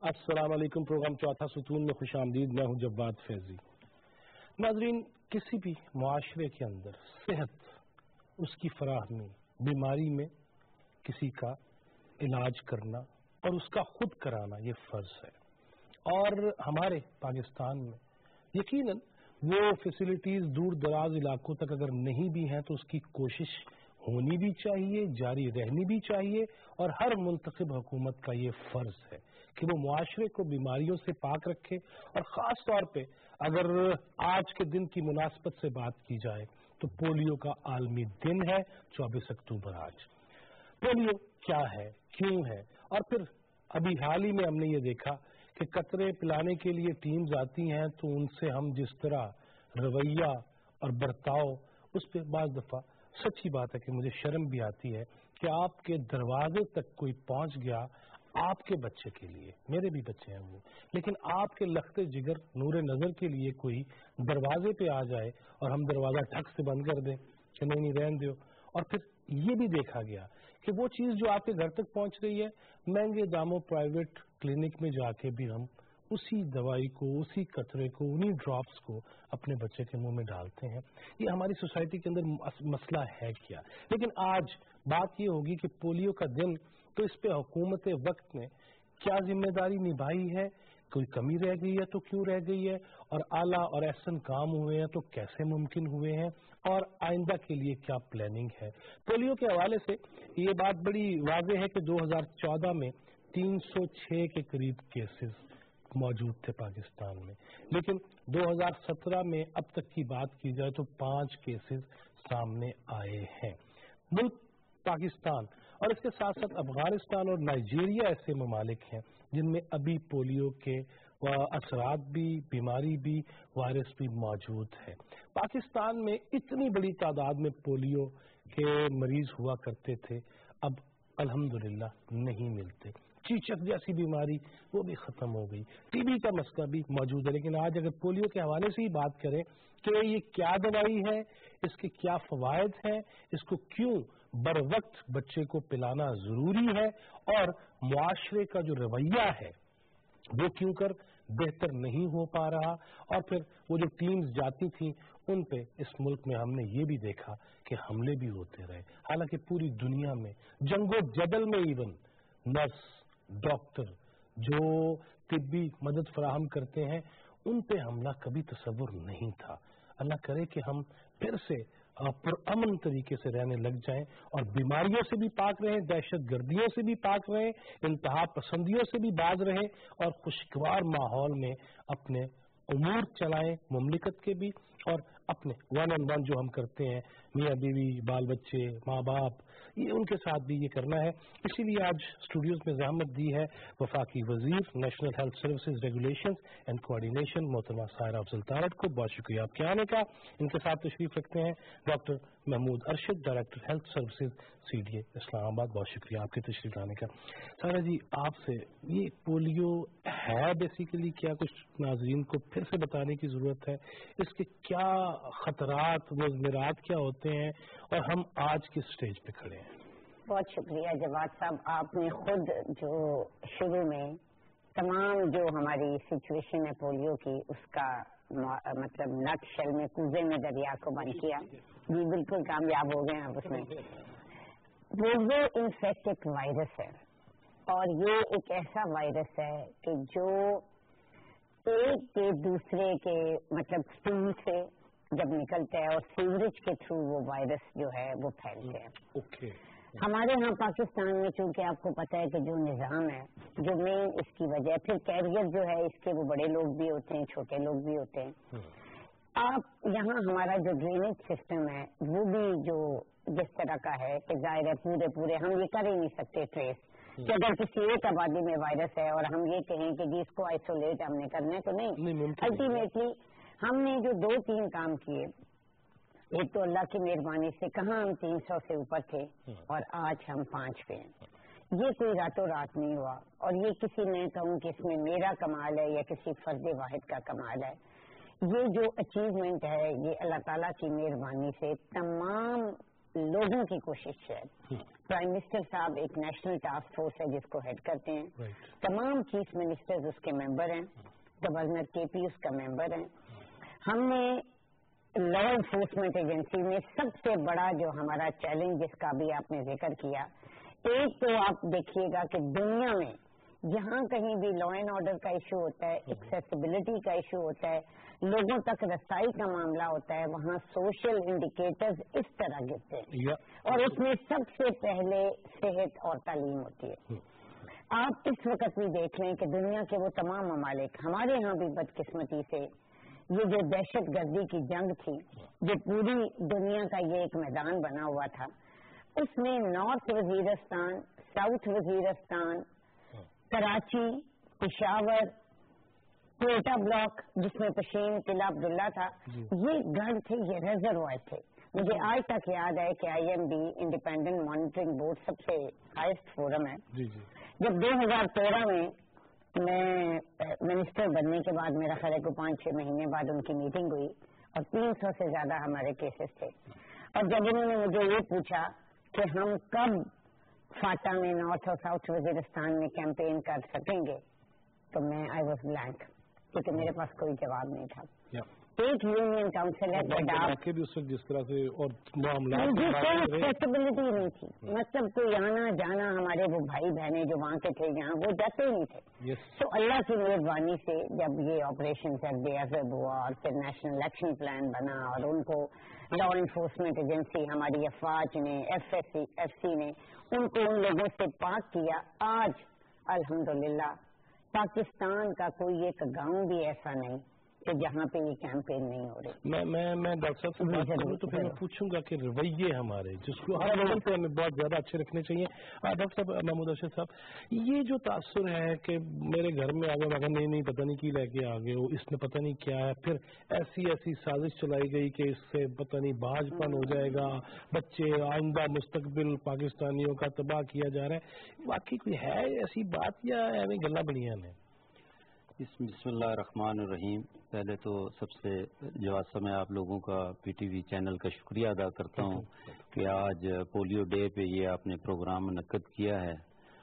السلام علیکم. پروگرام چوتھا ستون میں خوش آمدید. میں ہوں جواد فیضی. ناظرین, کسی بھی معاشرے کے اندر صحت, اس کی فراہمی, بیماری میں کسی کا علاج کرنا اور اس کا خود کرانا یہ فرض ہے. اور ہمارے پاکستان میں یقیناً وہ فیسلٹیز دور دراز علاقوں تک اگر نہیں بھی ہیں تو اس کی کوشش ہونی بھی چاہیے, جاری رہنی بھی چاہیے, اور ہر منتخب حکومت کا یہ فرض ہے کہ وہ معاشرے کو بیماریوں سے پاک رکھے. اور خاص طور پہ اگر آج کے دن کی مناسبت سے بات کی جائے تو پولیو کا عالمی دن ہے 24 اکتوبر. آج پولیو کیا ہے, کیوں ہے, اور پھر ابھی حال ہی میں ہم نے یہ دیکھا کہ قطرے پلانے کے لیے ٹیمز آتی ہیں تو ان سے ہم جس طرح رویہ اور برتاؤ, اس پہ بعض دفعہ سچی بات ہے کہ مجھے شرم بھی آتی ہے کہ آپ کے دروازے تک کوئی پہنچ گیا آپ کے بچے کے لیے, میرے بھی بچے ہیں وہ, لیکن آپ کے لخت جگر نور نظر کے لیے کوئی دروازے پہ آ جائے اور ہم دروازہ ٹھک سے بند کر دیں کہ نہیں رہن دو. اور پھر یہ بھی دیکھا گیا کہ وہ چیز جو آپ کے گھر تک پہنچ رہی ہے, مہنگے داموں پرائیویٹ کلینک میں جا کے بھی ہم اسی دوائی کو, اسی قطرے کو, انہی ڈراپس کو اپنے بچے کے منہ میں ڈالتے ہیں. یہ ہماری سوسائٹی کے اندر مسئلہ ہے کیا؟ لیکن آج بات یہ ہوگی کہ پولیو کا دن, تو اس پہ حکومت وقت نے کیا ذمہ داری نبھائی ہے, کوئی کمی رہ گئی ہے تو کیوں رہ گئی ہے, اور اعلیٰ اور احسن کام ہوئے ہیں تو کیسے ممکن ہوئے ہیں, اور آئندہ کے لیے کیا پلاننگ ہے. پولیو کے حوالے سے یہ بات بڑی واضح ہے کہ 2014 میں 306 کے قریب کیسز موجود تھے پاکستان میں, لیکن 2017 میں اب تک کی بات کی جائے تو 5 کیسز سامنے آئے ہیں. ملک پاکستان اور اس کے ساتھ ساتھ افغانستان اور نائجیریا ایسے ممالک ہیں جن میں ابھی پولیو کے اثرات بھی, بیماری بھی, وائرس بھی موجود ہے. پاکستان میں اتنی بڑی تعداد میں پولیو کے مریض ہوا کرتے تھے, اب الحمدللہ نہیں ملتے. چیچک جیسی بیماری وہ بھی ختم ہو گئی. ٹی بی کا مسئلہ بھی موجود ہے. لیکن آج اگر پولیو کے حوالے سے ہی بات کریں کہ یہ کیا دوائی ہے, اس کے کیا فوائد ہیں, اس کو کیوں بر وقت بچے کو پلانا ضروری ہے, اور معاشرے کا جو رویہ ہے وہ کیوں کر بہتر نہیں ہو پا رہا, اور پھر وہ جو ٹیمز جاتی تھیں ان پہ اس ملک میں ہم نے یہ بھی دیکھا کہ حملے بھی ہوتے رہے. حالانکہ پوری دنیا میں جنگ و جدل میں ایون نرس, ڈاکٹر جو طبی مدد فراہم کرتے ہیں ان پہ حملہ کبھی تصور نہیں تھا. اللہ کرے کہ ہم پھر سے پرامن طریقے سے رہنے لگ جائیں اور بیماریوں سے بھی پاک رہیں, دہشت گردیوں سے بھی پاک رہیں, انتہا پسندیوں سے بھی باز رہیں, اور خوشگوار ماحول میں اپنے امور چلائیں مملکت کے بھی, اور اپنے ون آن ون جو ہم کرتے ہیں میاں بیوی, بال بچے, ماں باپ, یہ ان کے ساتھ بھی یہ کرنا ہے. اسی لیے آج اسٹوڈیوز میں زحمت دی ہے وفاقی وزیر national health services regulation and coordination محترمہ سائرہ افضل تارڑ کو. بہت شکریہ آپ کے آنے کا. ان کے ساتھ تشریف رکھتے ہیں doctor Mahmood Arshad, director health services CDA Islamabad. بہت شکریہ آپ کے تشریف لانے کا. سائرہ جی, آپ سے یہ پولیو ہے بیسیکلی کیا, کچھ ناظرین کو پھر سے بتانے کی ضرورت ہے, اس کے کیا خطرات, مضمرات کیا ہوتے ہیں, اور ہم آج کس سٹیج پہ کھڑے ہیں؟ بہت شکریہ جواد صاحب, آپ نے خود جو شروع میں تمام جو ہماری سچویشن ہے پولیو کی اس کا مطلب نٹ شل میں کوزے میں دریا کو بند کیا. جی بالکل کامیاب ہو گئے آپ اس میں. پولیو انفیکٹ ایک وائرس ہے, اور یہ ایک ایسا وائرس ہے کہ جو ایک کے دوسرے کے مطلب اسٹول سے جب نکلتا ہے اور سیوریج کے تھرو وہ وائرس جو ہے وہ پھیلتے ہیں. ہمارے ہاں پاکستان میں چونکہ آپ کو پتہ ہے کہ جو نظام ہے, جو مین اس کی وجہ, پھر کیریئر جو ہے اس کے وہ بڑے لوگ بھی ہوتے ہیں, چھوٹے لوگ بھی ہوتے ہیں. آپ یہاں ہمارا جو ڈرینیج سسٹم ہے وہ بھی جو جس طرح کا ہے کہ ظاہر ہے پورے ہم یہ کر ہی نہیں سکتے ٹریس کہ اگر کسی ایک آبادی میں وائرس ہے اور ہم یہ کہیں کہ جی اس کو آئسولیٹ ہم نے کرنا ہے تو نہیں. الٹیمیٹلی ہم نے جو 2-3 کام کیے, ایک تو اللہ کی مہربانی سے کہاں ہم 300 سے اوپر تھے اور آج ہم 5 پہ ہیں. یہ کوئی راتوں رات نہیں ہوا, اور یہ کسی میں کہوں کہ اس میں میرا کمال ہے یا کسی فرد واحد کا کمال ہے. یہ جو اچیومنٹ ہے یہ اللہ تعالیٰ کی مہربانی سے تمام लोगों की कोशिश है। प्राइम मिनिस्टर साहब एक नेशनल टास्क फोर्स है जिसको हेड करते हैं, तमाम चीफ मिनिस्टर्स उसके मेंबर हैं, गवर्नर केपी उसका मेंबर हैं। हमने लॉ एनफोर्समेंट एजेंसी में सबसे बड़ा जो हमारा चैलेंज जिसका भी आपने जिक्र किया, एक तो आप देखिएगा कि दुनिया में जहां कहीं भी लॉ एंड ऑर्डर का इशू होता है, एक्सेसिबिलिटी का इशू होता है, लोगों तक रसाई का मामला होता है, वहां सोशल इंडिकेटर्स इस तरह गिरते हैं और उसमें सबसे पहले सेहत और तालीम होती है। आप इस वक्त भी देख लें कि दुनिया के वो तमाम ममालिक, हमारे यहाँ भी बदकिस्मती से ये जो दहशत गर्दी की जंग थी, जो पूरी दुनिया का ये एक मैदान बना हुआ था, उसमें north Waziristan, south Waziristan, Karachi, Peshawar, Quetta block जिसमें पशीन किला अब्दुल्ला था, ये गढ़ थे, ये रिजर्वायर थे। मुझे आज तक याद है कि IMB इंडिपेंडेंट मॉनिटरिंग बोर्ड सबसे हाईएस्ट फोरम है। जब 2013 में मैं मिनिस्टर बनने के बाद, मेरा ख्याल है को 5-6 महीने बाद उनकी मीटिंग हुई और 300 से ज्यादा हमारे केसेस थे, और जब उन्होंने मुझे ये पूछा कि हम कब फाटा में नॉर्थ और साउथ वजीरिस्तान में कैंपेन कर सकेंगे, तो मैं आई वॉज ब्लैंक, क्योंकि मेरे पास कोई जवाब नहीं था। एक यूनियन काउंसिल है जिस तरह से और मुझे कोई एक्सेसिबिलिटी नहीं थी, मतलब कोई आना जाना, हमारे वो भाई बहने जो वहाँ के थे यहाँ, वो जाते ही नहीं थे। तो अल्लाह की मेहरबानी से जब ये ऑपरेशन ZB-AFib हुआ और फिर नेशनल एक्शन प्लान बना और उनको लॉ इन्फोर्समेंट एजेंसी हमारी अफवाज ने, FSC ने उनको उन लोगों से पाक किया, आज अल्हम्दुलिल्लाह पाकिस्तान का कोई एक गांव भी ऐसा नहीं कि जहाँ पे ये कैंपेन नहीं हो रही। मैं डॉक्टर साहब से बात करूँ तो फिर मैं पूछूंगा कि रवैये हमारे जिसको हर लेवल पे हमें बहुत ज्यादा अच्छे रखने चाहिए। डॉक्टर साहब, महमूद अरशद साहब, ये जो तासुर है कि मेरे घर में आ गए, मगर नहीं पता नहीं की लेके आ गए हो, इसने पता नहीं क्या है, फिर ऐसी साजिश चलाई गई कि इससे पता नहीं बाजपन हो जाएगा, बच्चे आइंदा मुस्तकबिल पाकिस्तानियों का तबाह किया जा रहा है, वाकई कोई है ऐसी बात या एवं गल्ला बनियान है? बिस्मिल्लाहिर्रहमानिर्रहीम। पहले तो सबसे जवाब समय आप लोगों का PTV चैनल का शुक्रिया अदा करता हूँ कि आज पोलियो डे पे ये आपने प्रोग्राम मुनक्कद किया है,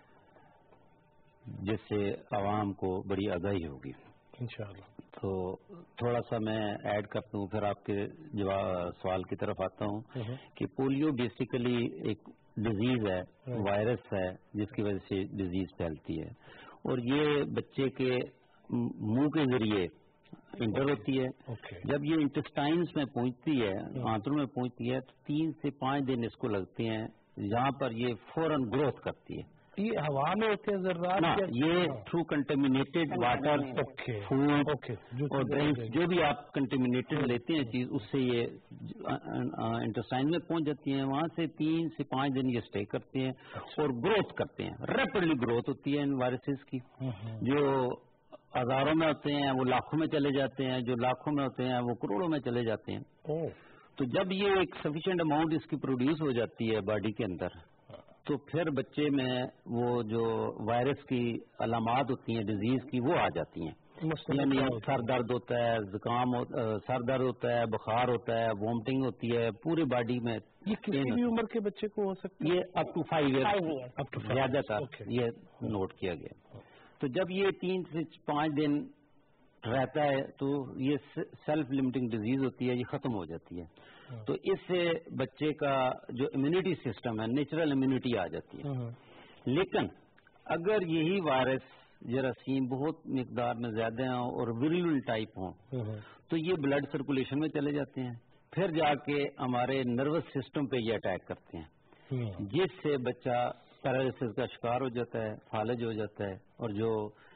जिससे आवाम को बड़ी आगाही होगी इंशाअल्लाह। तो थोड़ा सा मैं ऐड करता हूँ, फिर आपके सवाल की तरफ आता हूँ कि पोलियो बेसिकली एक डिजीज है, वायरस है, जिसकी वजह से डिजीज फैलती है, और ये बच्चे के मुंह के जरिए इंटर होती है। जब ये इंटेस्टाइन्स में पहुंचती है, आंतों में पहुंचती है, तो 3 से 5 दिन इसको लगते हैं, जहां पर ये फौरन ग्रोथ करती है। ये हवा में होते हैं जरा, ये थ्रू कंटेमिनेटेड वाटर, फूड और ड्रिंक्स, जो भी आप कंटेमिनेटेड लेते हैं चीज, उससे ये इंटेस्टाइन में पहुंच जाती है। वहां से 3 से 5 दिन ये स्टे करते हैं और ग्रोथ करते हैं। रैपिडली ग्रोथ होती है इन वायरसेस की, जो हजारों में होते हैं वो लाखों में चले जाते हैं, जो लाखों में होते हैं वो करोड़ों में चले जाते हैं। तो जब ये एक सफिशिएंट अमाउंट इसकी प्रोड्यूस हो जाती है बॉडी के अंदर, तो फिर बच्चे में वो जो वायरस की अलामात होती हैं डिजीज की, वो आ जाती हैं। यानी सर दर्द होता है, जुकाम, सर दर्द होता है, बुखार होता है, वॉमिटिंग होती है पूरी बॉडी में। ये किसी भी उम्र के बच्चे को हो सकता है? ये अप टू 5 ईयर्स ज्यादातर ये नोट किया गया। तो जब ये 3 से 5 दिन रहता है तो ये सेल्फ लिमिटिंग डिजीज होती है, ये खत्म हो जाती है। तो इससे बच्चे का जो इम्यूनिटी सिस्टम है, नेचुरल इम्यूनिटी आ जाती है। लेकिन अगर यही वायरस जरासीम बहुत मिकदार में ज्यादा हों और विरुलेंट टाइप हों, तो ये ब्लड सर्कुलेशन में चले जाते हैं, फिर जाके हमारे नर्वस सिस्टम पे ये अटैक करते हैं, जिससे बच्चा पैरालिसिस का शिकार हो जाता है, फालज हो जाता है, और जो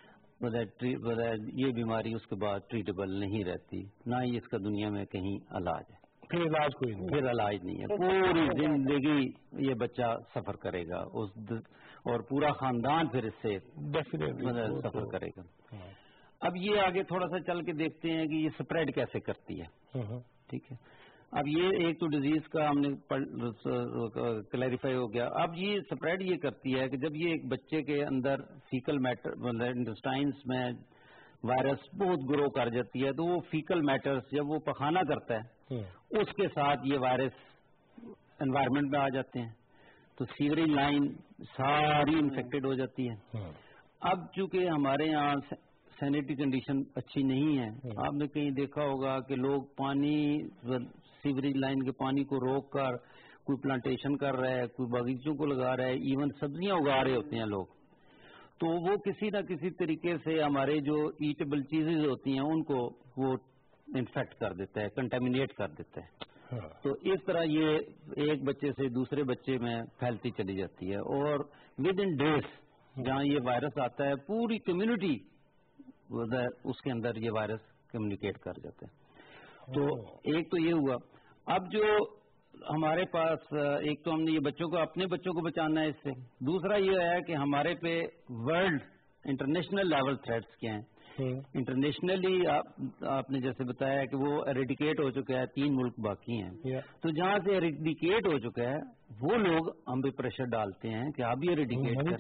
ये बीमारी उसके बाद ट्रीटेबल नहीं रहती, ना ही इसका दुनिया में कहीं इलाज है। फिर इलाज कोई नहीं, फिर इलाज नहीं है, पूरी जिंदगी ये बच्चा सफर करेगा और पूरा खानदान फिर इससे सफर करेगा। अब ये आगे थोड़ा सा चल के देखते हैं कि ये स्प्रेड कैसे करती है। ठीक है, अब ये एक तो डिजीज का हमने क्लैरिफाई हो गया। अब ये स्प्रेड ये करती है कि जब ये एक बच्चे के अंदर फीकल मैटर, मतलब इंटेस्टाइन्स में वायरस बहुत ग्रो कर जाती है, तो वो फीकल मैटर्स जब वो पखाना करता है, उसके साथ ये वायरस एनवायरनमेंट में आ जाते हैं, तो सीवरेज लाइन सारी इन्फेक्टेड हो जाती है। अब चूंकि हमारे यहाँ सैनिटरी कंडीशन अच्छी नहीं है, आपने कहीं देखा होगा कि लोग पानी सीवरेज लाइन के पानी को रोक कर कोई प्लांटेशन कर रहा है, कोई बगीचों को लगा रहा है, इवन सब्जियां उगा रहे होते हैं लोग, तो वो किसी न किसी तरीके से हमारे जो ईटेबल चीजें होती हैं उनको वो इन्फेक्ट कर देता है, कंटेमिनेट कर देता है। तो इस तरह ये एक बच्चे से दूसरे बच्चे में फैलती चली जाती है, और विद इन डेज जहाँ ये वायरस आता है पूरी कम्युनिटी उसके अंदर ये वायरस कम्युनिकेट कर जाता है। तो एक तो ये हुआ। अब जो हमारे पास एक तो हमने ये बच्चों को, अपने बच्चों को बचाना है इससे, दूसरा ये है कि हमारे पे वर्ल्ड इंटरनेशनल लेवल थ्रेट्स क्या हैं। इंटरनेशनली आपने जैसे बताया कि वो एरेडिकेट हो चुका है, 3 मुल्क बाकी हैं, तो जहाँ से एरेडिकेट हो चुका है वो लोग हम पे प्रेशर डालते हैं कि आप भी एरेडिकेट करें।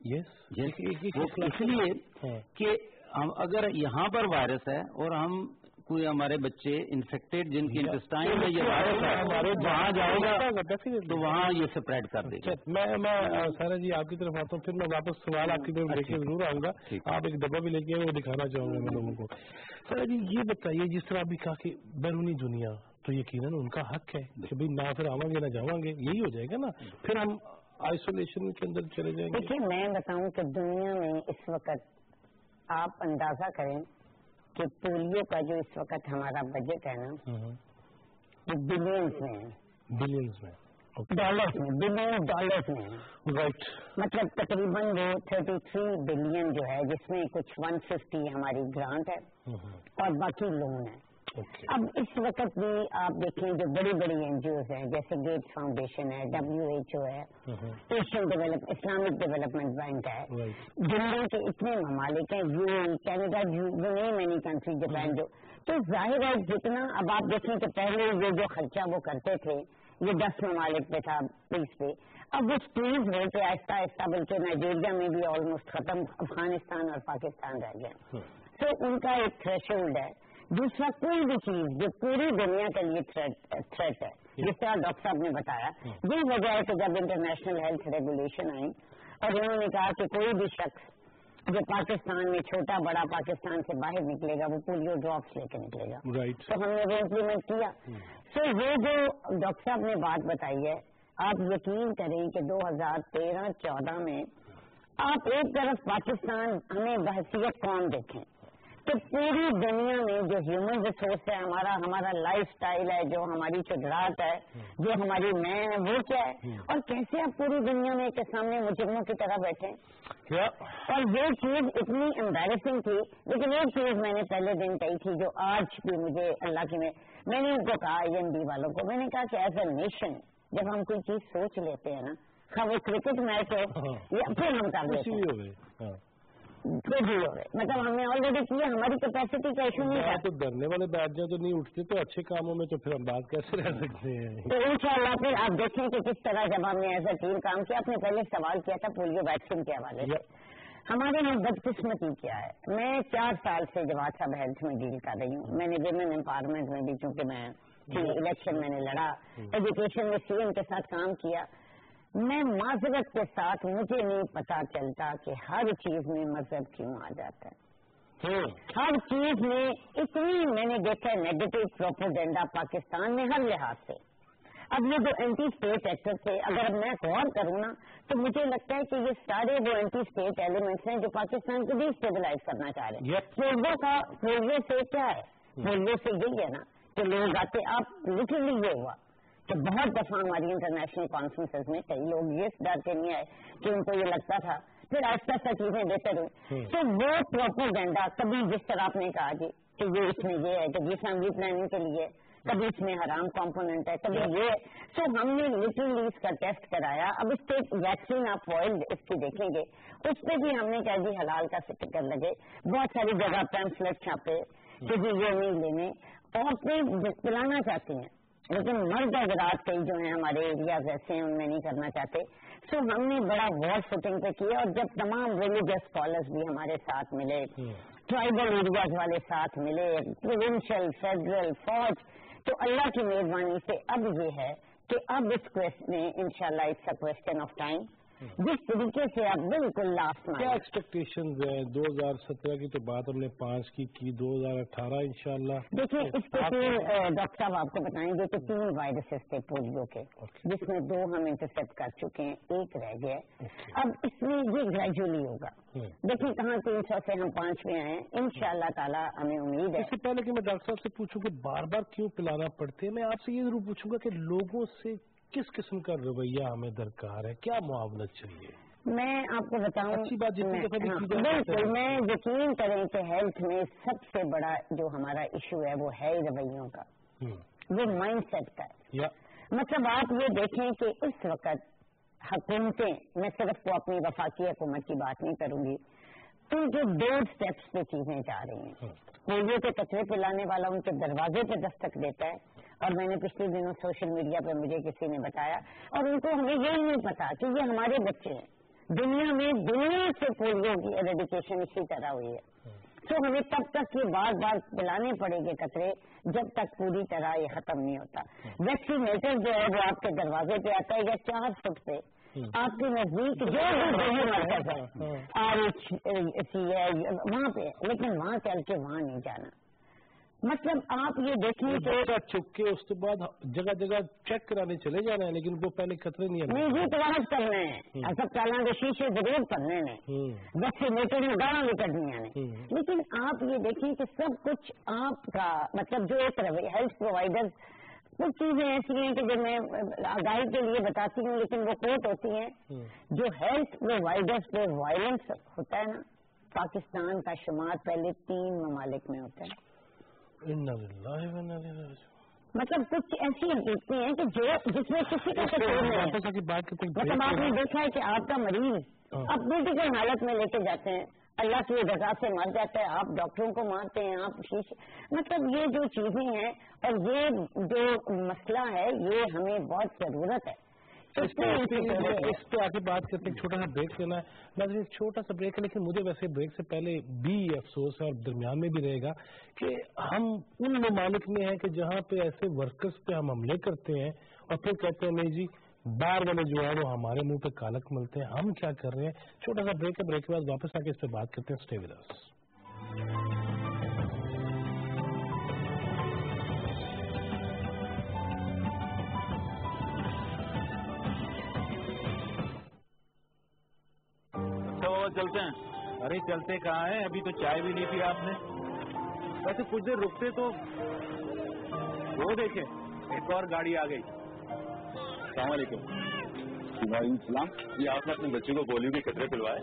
इसलिए कि हम अगर यहाँ पर वायरस है और हम कोई हमारे बच्चे इन्फेक्टेड जिनके इंटेस्टाइन में ये वायरस है हमारे जहाँ जाएगा तो वहाँ ये स्प्रेड कर देगा। मैं सारा जी आपकी तरफ आता हूँ, फिर मैं वापस सवाल आपकी तरफ लेके जरूर आऊंगा। आप एक डब्बा भी लेके आए, वो दिखाना चाहूंगा मैं लोगों को। सारा जी ये बताइए, जिस तरह अभी कहा कि बैरूनी दुनिया, तो यकीनन उनका हक है कि भाई ना फिर आवांगे ना जावांगे, यही हो जाएगा ना, फिर हम आइसोलेशन के अंदर चले जाएंगे। देखिए मैं बताऊं कि दुनिया में इस वक्त आप अंदाजा करें कि पोलियो का जो इस वक्त हमारा बजट है ना, वो बिलियंस में है। बिलियंस में, डॉलर्स में, बिलियन डॉलर्स में है। राइट। मतलब तकरीबन वो 33 बिलियन जो है, जिसमें कुछ 150 हमारी ग्रांट है और बाकी लोन है। अब इस वक्त भी आप देखें जो बड़ी बड़ी एनजीओज हैं, जैसे गेट्स फाउंडेशन है, WHO है, एशियन इस्लामिक डेवलपमेंट बैंक है, दुनिया के इतने ममालिक हैं, UAE, Canada, many country, Japan, जो, तो जाहिर है जितना अब आप देखें कि पहले ये जो खर्चा वो करते थे ये 10 ममालिक पे था, 20 पे, अब वो स्क्वीज हो के आहिस्ता आहिस्ता, बल्कि नाइजीरिया में भी ऑलमोस्ट खत्म, अफगानिस्तान और पाकिस्तान रह गए। तो उनका एक थ्रेशोल्ड है। दूसरा, कोई भी चीज जो पूरी दुनिया के लिए थ्रेट है, जिस तरह डॉक्टर साहब ने बताया, ये वजह है कि जब इंटरनेशनल हेल्थ रेगुलेशन आई और उन्होंने कहा कि कोई भी शख्स जो पाकिस्तान में छोटा बड़ा पाकिस्तान से बाहर निकलेगा वो पोलियो ड्रॉप्स लेके निकलेगा। तो हमने वो इम्प्लीमेंट किया। तो ये जो डॉक्टर साहब ने बात बताई है, आप यकीन करें कि 2013-14 में आप एक तरफ पाकिस्तान हमें बहसीत कौन देखें, तो पूरी दुनिया में जो ह्यूमन रिसोर्स है हमारा लाइफ स्टाइल है, जो हमारी चुजरात है, जो हमारी मैं है, वो क्या है, और कैसे आप पूरी दुनिया में के सामने मुजरिमों की तरह बैठे। और ये चीज इतनी एम्बैरेसिंग थी। लेकिन एक चीज मैंने पहले दिन कही थी जो आज भी मुझे अल्लाह की मैंने उनको कहा, IMD वालों को, मैंने कहा कि एज ए नेशन जब हम कोई चीज सोच लेते हैं ना, वो क्रिकेट मैच हो या फिर हम कर लेते हैं, कुछ भी हो गए, मतलब हमने ऑलरेडी किया, हमारी कैपेसिटी का इशू नहीं है। तो डरने वाले बैठ जाए तो नहीं उठते, तो अच्छे कामों में तो फिर हम बात कैसे रह सकते हैं। तो इंशाअल्लाह फिर आप देखें कि किस तरह जब हमने एज ए टीम काम किया। आपने पहले सवाल किया था पोलियो वैक्सीन के हवाले से। हमारे यहाँ बदकिस्मती क्या है, मैं 4 साल से जवाहर साहब हेल्थ में डील कर रही हूँ। मैंने विमेन एम्पावरमेंट में भी, चूंकि मैं इलेक्शन मैंने लड़ा, एजुकेशन में CM के साथ काम किया। मैं माजरत के साथ, मुझे नहीं पता चलता कि हर चीज में मजहब क्यों आ जाता है। हर चीज में इतनी मैंने देखा है नेगेटिव प्रोपेगेंडा पाकिस्तान में हर लिहाज से। अब ये जो एंटी स्टेट एक्टर थे, अगर मैं गौर करूँ ना, तो मुझे लगता है कि ये सारे वो एंटी स्टेट एलिमेंट्स हैं जो पाकिस्तान को डिस्टेबलाइज करना चाह रहे हैं। पोलियो से क्या है, पोलियो से यही है ना कि लोग आते, आप लिटरली ये हुआ कि बहुत दफा हमारी इंटरनेशनल कॉन्फ्रेंसेस में कई लोग ये डर के नहीं आए कि उनको ये लगता था, फिर आहिस्ता आहिस्ता चीजें बेहतर हुई। तो वो प्रोपेगेंडा, कभी जिस तरह आपने कहा जी कि ये इसमें ये है कि ये फैमिली प्लानिंग के लिए, कभी इसमें हराम कंपोनेंट है, कभी ये। तो हमने लिटरली इसका टेस्ट कराया। अब इसके वैक्सीन आप ऑयल इसकी देखेंगे, उस पर भी हमने कहा जी हलाल का स्टिकर लगे। बहुत सारी जगह पैम्फलेट छापे कि जी ये नहीं लेने, औरतें पिलाना चाहती हैं लेकिन मर्द हजरात कई जो हैं हमारे एरियाज ऐसे हैं उनमें नहीं करना चाहते। तो हमने बड़ा वॉर फुटिंग पे किया, और जब तमाम रिलीजियस स्कॉलर्स भी हमारे साथ मिले, ट्राइबल एरियाज वाले साथ मिले, प्रोविंशियल, फेडरल, फौज, तो अल्लाह की मेहरबानी से अब ये है کہ اب اس کوشچن میں انشاءاللہ it's a question of time جس طریقے سے آپ بالکل لاسٹ میں کیا ایکسپیکٹیشنز ہیں 2017 کی تو بات ہم نے 5 کی 2018 انشاءاللہ دیکھیے اس کے پھر ڈاکٹر صاحب آپ کو بتائیں گے کہ 3 وائرسز تھے پولیو کے جس میں 2 ہم انٹرسیپٹ کر چکے ہیں 1 رہ گیا اب اس میں یہ گریجولی ہوگا دیکھیے کہاں 300 سے ہم 5 میں آئے انشاءاللہ تعالیٰ ہمیں امید ہے. اس سے پہلے کہ میں ڈاکٹر صاحب سے پوچھوں کہ بار بار کیوں پلانا پڑتے ہیں میں آپ سے یہ ضرور پوچھوں گا کہ لوگوں سے کس قسم کا رویہ ہمیں درکار ہے کیا معاونت چاہیے. میں آپ کو بتاؤں اچھی بات بالکل میں یقین کریں کہ ہیلتھ میں سب سے بڑا جو ہمارا ایشو ہے وہ ہے رویوں کا وہ مائنڈ سیٹ کا ہے. مطلب آپ یہ دیکھیں کہ اس وقت حکومتیں میں صرف وہ اپنی وفاقی حکومت کی بات نہیں کروں گی ان کے 2 اسٹیپس پہ چیزیں جا رہی ہیں. پولیو کے کچرے پلانے والا ان کے دروازے پہ دستک دیتا ہے اور میں نے پچھلے دنوں سوشل میڈیا پہ مجھے کسی نے بتایا اور ان کو ہمیں یہی نہیں پتا کہ یہ ہمارے بچے ہیں دنیا سے پولیو کی ایریڈیکیشن اسی طرح ہوئی ہے. تو ہمیں تب تک یہ بار بار پلانے پڑیں گے قطرے جب تک پوری طرح یہ ختم نہیں ہوتا. ویکسینیٹر جو ہے وہ آپ کے دروازے پہ آتا ہے یا 4 فٹ پہ آپ کے نزدیک جو مرکز ہے RHC ہے وہاں پہ لیکن وہاں چل کے وہاں نہیں جانا. مطلب آپ یہ دیکھیں کہ چک کے اس کے بعد جگہ جگہ چیک کرانے چلے جانا ہے لیکن وہ پہلے خطرے نہیں جی تلاش کرنے ہیں اسپتالوں کے شیشے ضرور کرنے ہیں ویکسینیٹر میں گاڑا بھی کرنی ہے لیکن آپ یہ دیکھیں کہ سب کچھ آپ کا مطلب جو ایک ہیلتھ پرووائڈر کچھ چیزیں ایسی ہیں کہ جو میں آگاہی کے لیے بتاتی ہوں لیکن وہ کوٹ ہوتی ہیں جو ہیلتھ پرووائڈرز پہ وائلنس ہوتا ہے نا پاکستان کا شمار پہلے 3 ممالک میں ہوتا ہے. مطلب کچھ ایسی حقیقتیں ہیں کہ جس میں کسی کا مطلب آپ نے دیکھا ہے کہ آپ کا مریض اب کریٹیکل حالت میں لے کے جاتے ہیں اللہ کی رضا سے مر جاتا ہے آپ ڈاکٹروں کو مارتے ہیں آپ مطلب یہ جو چیزیں ہیں اور یہ جو مسئلہ ہے یہ ہمیں بہت ضرورت ہے. اس پہ آگے بات کرتے ہیں چھوٹا سا بریک لینا ہے میں چھوٹا سا بریک ہے لیکن مجھے ویسے بریک سے پہلے بھی افسوس ہے اور درمیان میں بھی رہے گا کہ ہم ان ممالک میں ہیں کہ جہاں پہ ایسے ورکرز پہ ہم حملے کرتے ہیں اور پھر کہتے ہیں نہیں جی باہر والے جو ہے وہ ہمارے منہ پہ کالک ملتے ہیں ہم کیا کر رہے ہیں. چھوٹا سا بریک ہے بریک کے بعد واپس آ کے اس پہ بات کرتے ہیں. Stay with us. چلتے ہیں. ارے چلتے کہاں ہیں ابھی تو چائے بھی نہیں پی آپ نے. ویسے کچھ دیر رکتے تو وہ دیکھیں ایک اور گاڑی آ گئی. السلام علیکم. وعلیکم السلام. یہ آپ نے اپنے بچے کو پولیو کے قطرے پلوائے؟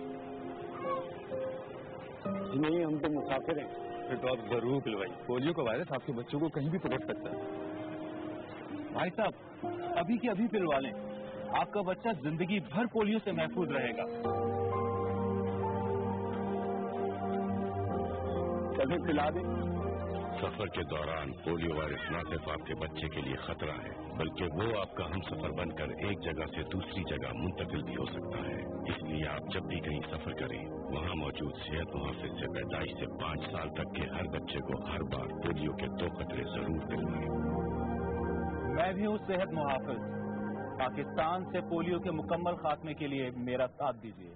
نہیں ہم تو مسافر ہیں. پھر تو آپ ضرور پلوائیے. پولیو کا وائرس آپ کے بچوں کو کہیں بھی پکڑ سکتا ہے. بھائی صاحب ابھی کے ابھی پلوا لیں آپ کا بچہ زندگی بھر پولیو سے محفوظ رہے گا. کبھی پلا دیں. سفر کے دوران پولیو وائرس نہ صرف آپ کے بچے کے لیے خطرہ ہے بلکہ وہ آپ کا ہم سفر بن کر ایک جگہ سے دوسری جگہ منتقل بھی ہو سکتا ہے. اس لیے آپ جب بھی کہیں سفر کریں وہاں موجود صحت محافظ سے پیدائش سے 5 سال تک کے ہر بچے کو ہر بار پولیو کے 2 قطرے ضرور دلوائیں. میں بھی ہوں صحت محافظ. پاکستان سے پولیو کے مکمل خاتمے کے لیے میرا ساتھ دیجیے.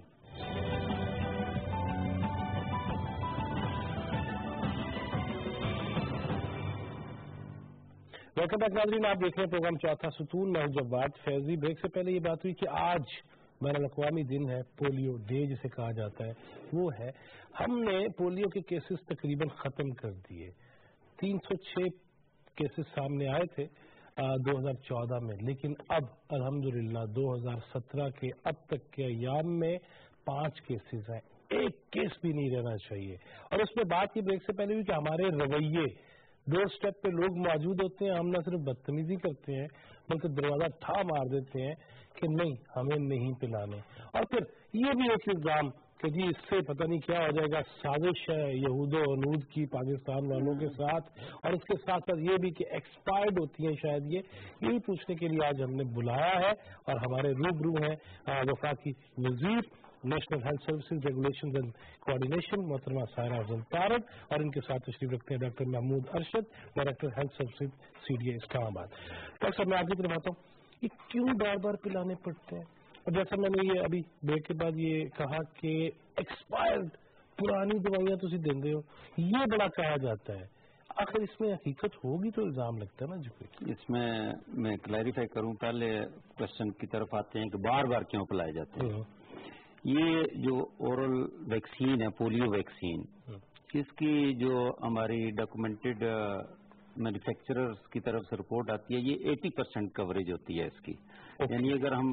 ویلکم بیک ناظرین آپ دیکھ رہے ہیں پروگرام چوتھا ستون. میں جواد فیضی. بریک سے پہلے یہ بات ہوئی کہ آج بین الاقوامی دن ہے پولیو ڈے جسے کہا جاتا ہے. وہ ہے ہم نے پولیو کے کیسز تقریباً ختم کر دیے. 306 کیسز سامنے آئے تھے 2014 میں لیکن اب الحمدللہ 2017 کے اب تک کے ایام میں 5 کیسز ہیں. ایک کیس بھی نہیں رہنا چاہیے. اور اس میں بات کی بریک سے پہلے بھی کہ ہمارے رویے ڈور اسٹیپ پہ لوگ موجود ہوتے ہیں ہم نہ صرف بدتمیزی کرتے ہیں بلکہ دروازہ ٹھا مار دیتے ہیں کہ نہیں ہمیں نہیں پلانے. اور پھر یہ بھی ایک الزام کہ جی اس سے پتہ نہیں کیا ہو جائے گا سازش ہے یہود و عنود کی پاکستان والوں کے ساتھ. اور اس کے ساتھ ساتھ یہ بھی کہ ایکسپائرڈ ہوتی ہیں شاید. یہی پوچھنے کے لیے آج ہم نے بلایا ہے اور ہمارے روبرو ہیں وفاقی وزیر national health services regulation and coordination محترمہ سائرہ افضل طارق اور ان کے ساتھ تشریف رکھتے ہیں doctor Mahmood Arshad director health services CDA Islamabad. Doctor صاحب میں آپ کی طرف آتا ہوں. ये क्यों बार बार पिलाने पड़ते हैं? और जैसा मैंने ये अभी ब्रेक के बाद ये कहा कि एक्सपायर्ड पुरानी दवाइयां तुसी देंदे हो, ये बड़ा कहा जाता है, आखिर इसमें हकीकत होगी तो इल्जाम लगता है ना जी कोई? इसमें मैं क्लैरिफाई करूं, पहले क्वेश्चन की तरफ आते हैं कि बार बार क्यों पिलाए जाते हैं। ये जो ओरल वैक्सीन है, पोलियो वैक्सीन, इसकी जो हमारी डॉक्यूमेंटेड मैन्युफैक्चरर्स की तरफ से रिपोर्ट आती है, ये 80% कवरेज होती है इसकी। यानी अगर हम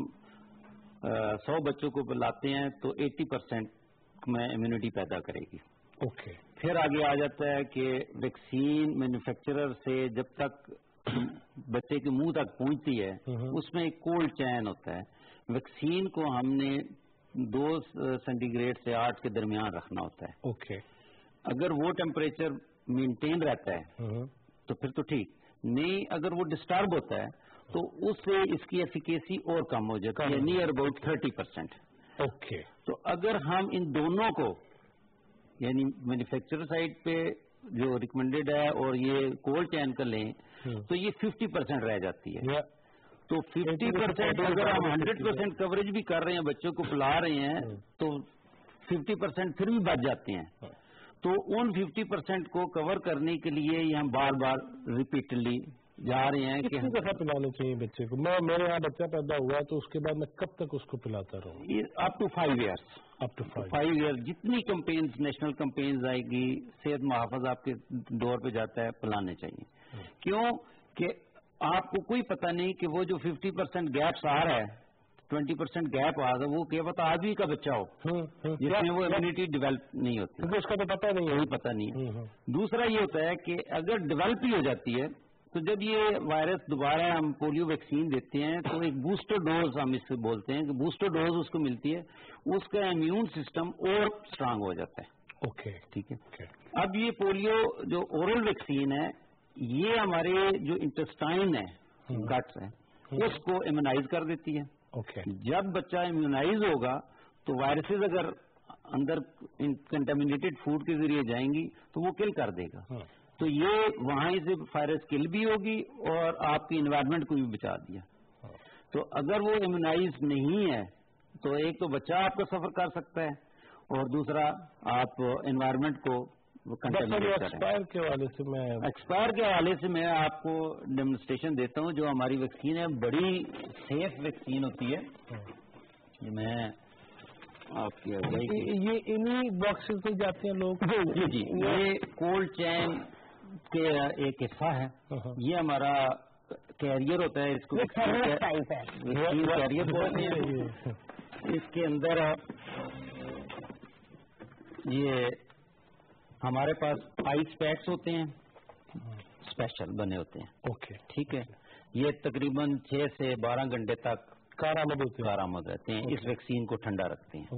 100 बच्चों को पिलाते हैं तो 80% में इम्यूनिटी पैदा करेगी। ओके। फिर आगे आ जाता है कि वैक्सीन मैन्युफैक्चरर से जब तक बच्चे के मुंह तक पहुंचती है उसमें एक कोल्ड चैन होता है। वैक्सीन को हमने 2 सेंटीग्रेड से 8 के दरमियान रखना होता है। ओके। अगर वो टेम्परेचर मेंटेन रहता है तो फिर तो ठीक, नहीं अगर वो डिस्टर्ब होता है तो उससे इसकी एफिकेसी और कम हो जाती है, नियर अबाउट 30%। ओके। तो अगर हम इन दोनों को यानी मैन्युफैक्चरर साइड पे जो रिकमेंडेड है और ये कोल्ड चैन का लें तो ये 50% रह जाती है। तो 50% अगर हम 100% कवरेज भी कर रहे हैं, बच्चों को पिला रहे हैं, तो 50% फिर भी बच जाते हैं। तो उन 50% को कवर करने के लिए ही हम बार बार रिपीटली जा रहे हैं कि कितनी दफा पिलाना चाहिए बच्चे को? मेरे यहाँ बच्चा पैदा हुआ तो उसके बाद मैं कब तक उसको पिलाता रहूँ? Up to 5 years. Up to 5 years जितनी कंपेन्स, नेशनल कंपेन्स आएगी, सेहत मुहाफ़ज़ आपके डोर पे जाता है, पिलाने चाहिए। क्यों कि आपको कोई पता नहीं कि वो जो 50% गैप्स आ रहा है, 20% गैप आ रहा है, वो क्या पता आज भी का बच्चा हो जिसमें वो इम्यूनिटी डेवलप नहीं होती, तो उसका तो पता नहीं है। पता नहीं है। दूसरा ये होता है कि अगर डेवलप ही हो जाती है तो जब ये वायरस दोबारा हम पोलियो वैक्सीन देते हैं तो एक बूस्टर डोज हम इससे बोलते हैं कि बूस्टर डोज उसको मिलती है, उसका इम्यून सिस्टम और स्ट्रांग हो जाता है। ओके, ठीक है। अब ये पोलियो जो ओरल वैक्सीन है, ये हमारे जो इंटेस्टाइन है, गट्स है, उसको इम्यूनाइज कर देती है। ओके। जब बच्चा इम्यूनाइज होगा तो वायरसेस अगर अंदर कंटेमिनेटेड फूड के जरिए जाएंगी तो वो किल कर देगा। तो ये वहां से वायरस किल भी होगी और आपकी इन्वायरमेंट को भी बचा दिया। तो अगर वो इम्यूनाइज नहीं है तो एक तो बच्चा आपका सफर कर सकता है और दूसरा आप इन्वायरमेंट को कंटेमिनेट कर रहे हैं। एक्सपायर के हवाले से मैं आपको डेमोन्स्ट्रेशन देता हूँ। जो हमारी वैक्सीन है बड़ी सेफ वैक्सीन होती है। मैं आपकी ये इन्हीं बॉक्सेस में जाते हैं लोग। जी जी, ये कोल्ड चैन के एक हिस्सा है। ये हमारा कैरियर होता है, इसको कैरियर बोलते हैं। इसके अंदर ये हमारे पास आइस पैक्स होते हैं, स्पेशल बने होते हैं। ओके, ठीक है। ये तकरीबन 6 से 12 घंटे तक कारामद रहते हैं। इस वैक्सीन को ठंडा रखते हैं।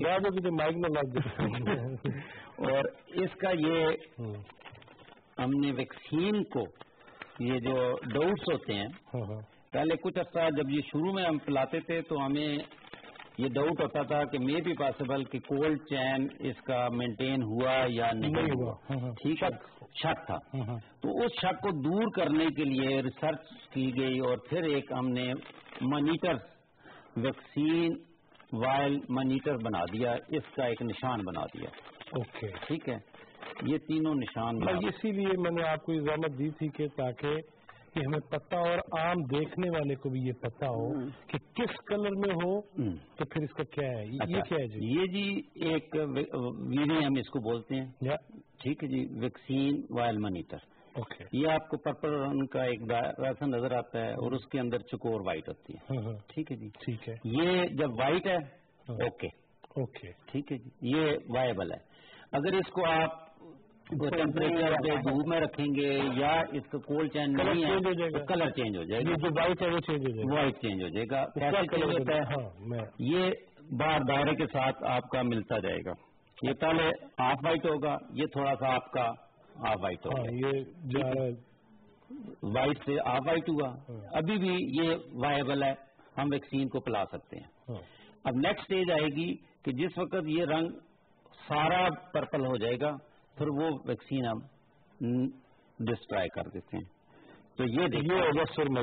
और इसका ये हमने वैक्सीन को, ये जो डाउट्स होते हैं, पहले कुछ अर्सा जब ये शुरू में हम पिलाते थे तो हमें ये डाउट होता था कि मे बी पॉसिबल कि कोल्ड चैन इसका मेंटेन हुआ या नहीं हुआ। ठीक है, शक था। तो उस शक को दूर करने के लिए रिसर्च की गई और फिर एक हमने मॉनिटर, वैक्सीन वायल मॉनिटर बना दिया, इसका एक निशान बना दिया। ओके, ठीक है। ये तीनों निशान, इसीलिए मैंने आपको इजाजत दी थी कि ताकि कि हमें पता और आम देखने वाले को भी ये पता हो कि किस कलर में हो तो फिर इसका क्या है। ये क्या है जी? ये जी एक वीरी हम इसको बोलते हैं। ठीक है जी, वैक्सीन वायल मॉनिटर। ओके। ये आपको पर्पल रंग का एक वैसा नजर आता है और उसके अंदर चकोर व्हाइट होती है। ठीक है जी, ठीक है। ये जब व्हाइट है ओके ओके, ठीक है जी, ये वायबल है। अगर इसको आप टेम्परेचर पे धूप में रखेंगे या इसका कोल्ड चैन नहीं है तो कलर चेंज हो जाएगा। जो व्हाइट है वो चेंज हो जाएगा। व्हाइट चेंज हो जाएगा। कैसे चेंज होता है? ये बार दायरे के साथ आपका मिलता जाएगा। ये पहले हाफ व्हाइट होगा, ये थोड़ा सा आपका हाफ व्हाइट होगा। ये व्हाइट से हाफ व्हाइट हुआ। अभी भी ये वायबल है, हम वैक्सीन को पिला सकते हैं। अब नेक्स्ट स्टेज आएगी कि जिस वक्त ये रंग सारा पर्पल हो जाएगा फिर वो वैक्सीन हम डिस्ट्रॉय कर देते हैं। तो ये देखिए होगा सुरमई।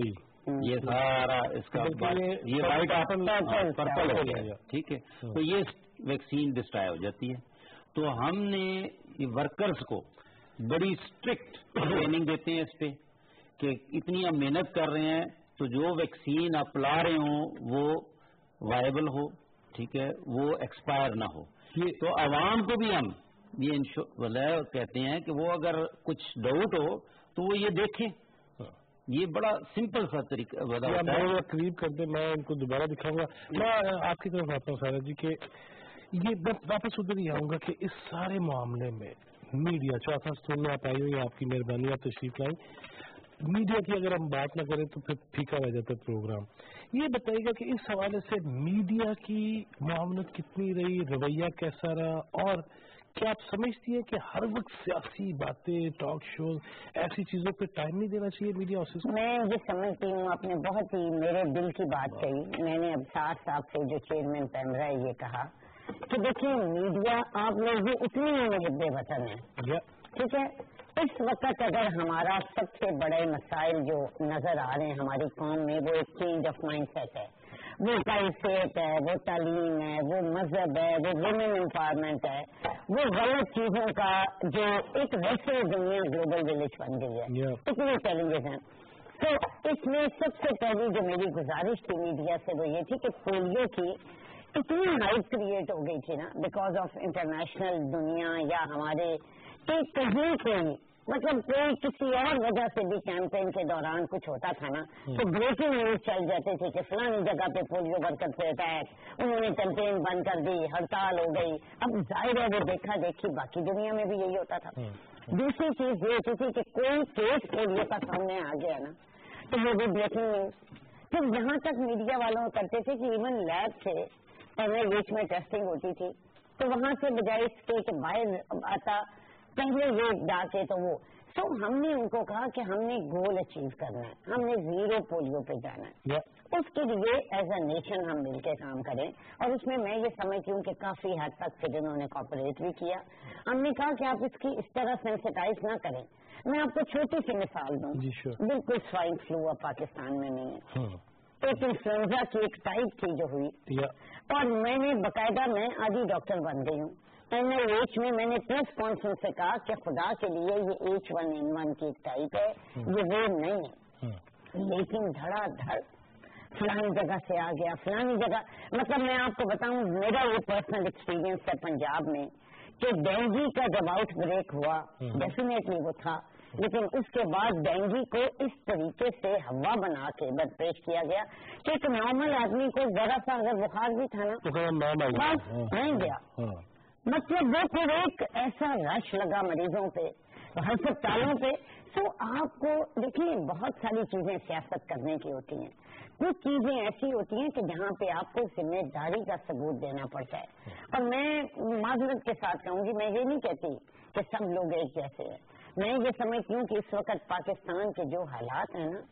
یہ سارا اس کا یہ وائٹ پرپل ہو گیا، ٹھیک ہے، تو یہ ویکسین ڈسٹرائے ہو جاتی ہے. تو ہم نے ورکرز کو بڑی اسٹرکٹ ٹریننگ دیتے ہیں اس پہ کہ اتنی آپ محنت کر رہے ہیں تو جو ویکسین آپ لا رہے ہوں وہ وائبل ہو، ٹھیک ہے، وہ ایکسپائر نہ ہو. تو عوام کو بھی ہم یہ کہتے ہیں کہ وہ اگر کچھ ڈاؤٹ ہو تو وہ یہ دیکھیں. یہ بڑا سمپل سا طریقہ میں قریب کرتے میں ان کو دوبارہ دکھاؤں گا. میں آپ کی طرف آتا ہوں سارا جی کہ یہ واپس ادھر ہی آؤں گا کہ اس سارے معاملے میں میڈیا چوتھا ستون میں آپ آئی ہوئی، آپ کی مہربانی، آپ تشریف لائیں. میڈیا کی اگر ہم بات نہ کریں تو پھر پھیکا رہ جاتا ہے پروگرام. یہ بتائیے گا کہ اس حوالے سے میڈیا کی معاونت کتنی رہی، رویہ کیسا رہا، اور کیا آپ سمجھتی ہیں کہ ہر وقت سیاسی باتیں، ٹاک شوز، ایسی چیزوں پہ ٹائم نہیں دینا چاہیے میڈیا ہاؤسز؟ میں یہ سمجھتی ہوں آپ نے بہت ہی میرے دل کی بات کہی. میں نے اب صاحب سے جو چیئرمین پیمرا ہے یہ کہا کہ دیکھیں میڈیا آپ لوگ یہ اتنی محب وطن ہے، ٹھیک ہے. اس وقت اگر ہمارا سب سے بڑے مسائل جو نظر آ رہے ہیں ہماری قوم میں وہ ایک چینج آف مائنڈ سیٹ ہے، وہ کیفیت ہے، وہ تعلیم ہے، وہ مذہب ہے، وہ ویمن امپاورمنٹ ہے، وہ غلط چیزوں کا جو ایک ویسے دنیا گلوبل ولیج بن گئی ہے، اتنے چیلنجز ہیں. تو اس میں سب سے پہلی جو میری گزارش تھی میڈیا سے وہ یہ تھی کہ پولیو کی اتنی ہائپ کریٹ ہو گئی تھی نا بیکاز آف انٹرنیشنل دنیا یا ہمارے ایک کہیں کوئی مطلب کوئی کسی اور وجہ سے بھی کیمپین کے دوران کچھ ہوتا تھا نا تو بریکنگ نیوز چل جاتے تھے کہ فلانی جگہ پہ پولیو ورکر پہ اٹیک، انہوں نے کیمپین بند کر دی، ہڑتال ہو گئی. اب ظاہر ہے وہ دیکھا دیکھی باقی دنیا میں بھی یہی ہوتا تھا. دوسری چیز یہ ہوتی تھی کہ کوئی کیس پولیو کا سامنے آ گیا نا تو وہ بھی بریکنگ نیوز. پھر یہاں تک میڈیا والوں کرتے تھے کہ ایون لیب سے بیچ میں ٹیسٹنگ ہوتی تھی تو وہاں سے بجائے اس کے کہ باہر آتا پہلے یہ ڈاکے تو وہ تو ہم نے ان کو کہا کہ ہم نے گول اچیو کرنا ہے، ہم نے زیرو پولیو پہ جانا ہے. اس کے لیے ایز اے نیشن ہم مل کے کام کریں. اور اس میں یہ سمجھتی ہوں کہ کافی حد تک پھر انہوں نے کوآپریٹ بھی کیا. ہم نے کہا کہ آپ اس کی اس طرح سینسٹائز نہ کریں. میں آپ کو چھوٹی سی مثال دوں. بالکل سوائن فلو اب پاکستان میں نہیں ہے، ایک انفلوئنزا کی ایک ٹائپ تھی جو ہوئی، اور میں نے باقاعدہ میں آدھی ڈاکٹر بن گئی ہوں. NIH میں نے پریس کانفرنس سے کہا کہ خدا کے لیے یہ H1N1 کی ایک ٹائپ ہے، یہ وہ نہیں ہے، لیکن دھڑا دھڑ فلانی جگہ سے آ گیا، فلانی جگہ. مطلب میں آپ کو بتاؤں میرا یہ پرسنل ایکسپیرینس ہے پنجاب میں کہ ڈینگی کا جب آؤٹ بریک ہوا ڈیفینیٹلی وہ تھا، لیکن اس کے بعد ڈینگی کو اس طریقے سے ہوا بنا کے پیش کیا گیا کہ ایک نارمل آدمی کو ذرا سا اگر بخار بھی تھا نا بس نہیں گیا. مطلب وہ پھر ایک ایسا رش لگا مریضوں پہ، ہسپتالوں پہ. تو آپ کو دیکھیے بہت ساری چیزیں سیاست کرنے کی ہوتی ہیں، کچھ چیزیں ایسی ہوتی ہیں کہ جہاں پہ آپ کو ذمہ داری کا ثبوت دینا پڑتا ہے. اور میں معذرت کے ساتھ کہوں گی، میں یہ نہیں کہتی کہ سب لوگ ایک جیسے ہیں. میں یہ سمجھتی ہوں کہ اس وقت پاکستان کے جو حالات ہیں نا،